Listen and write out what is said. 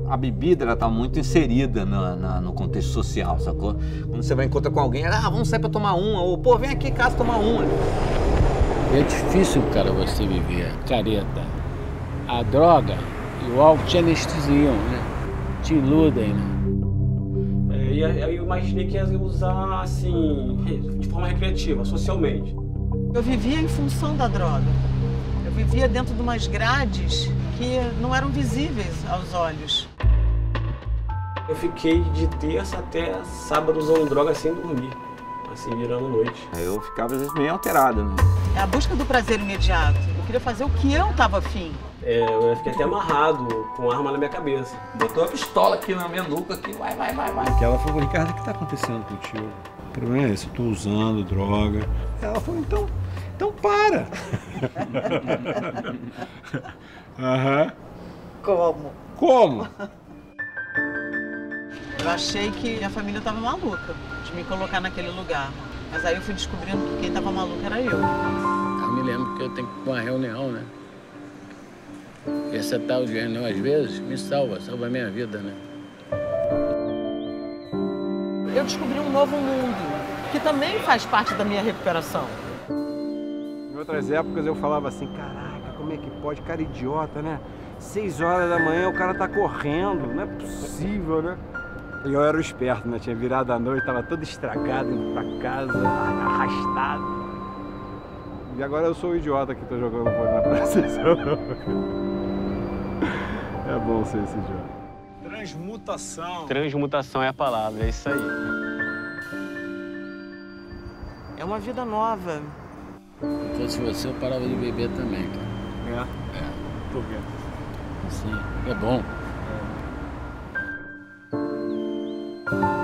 a bebida ela tá muito inserida no contexto social, sacou? Quando você vai encontrar com alguém, vamos sair pra tomar uma, ou pô, vem aqui em casa tomar uma. É difícil, cara, você viver careta. A droga e o álcool te anestesiam, né? Te iludem, né? E aí eu imaginei que ia usar, assim, de forma recreativa, socialmente. Eu vivia em função da droga. Eu vivia dentro de umas grades que não eram visíveis aos olhos. Eu fiquei de terça até sábado usando droga sem dormir, assim, virando noite. Eu ficava, às vezes, meio alterado, né? É a busca do prazer imediato. Eu queria fazer o que eu estava afim. Eu fiquei até amarrado, com arma na minha cabeça. Botou a pistola aqui na minha nuca, aqui, vai. Que ela falou, Ricardo, o que tá acontecendo contigo? O problema é esse, eu tô usando droga. Ela falou, então para. Aham. Como? Eu achei que minha família estava maluca de me colocar naquele lugar. Mas aí eu fui descobrindo que quem estava maluco era eu. Eu me lembro que eu tenho que ir pra uma reunião, né? E essa tal de reunião, às vezes, me salva a minha vida, né? Eu descobri um novo mundo, que também faz parte da minha recuperação. Em outras épocas eu falava assim, caraca, como é que pode? Cara idiota, né? 6 horas da manhã o cara tá correndo, não é possível, né? E eu era o esperto, né? Tinha virado a noite, tava todo estragado, indo pra casa, arrastado. E agora eu sou o idiota que tô jogando vôlei na praça. É bom ser esse idiota. Transmutação. Transmutação é a palavra, é isso aí. É uma vida nova. Se fosse você, eu parava de beber também, cara. Por quê? Sim, é bom.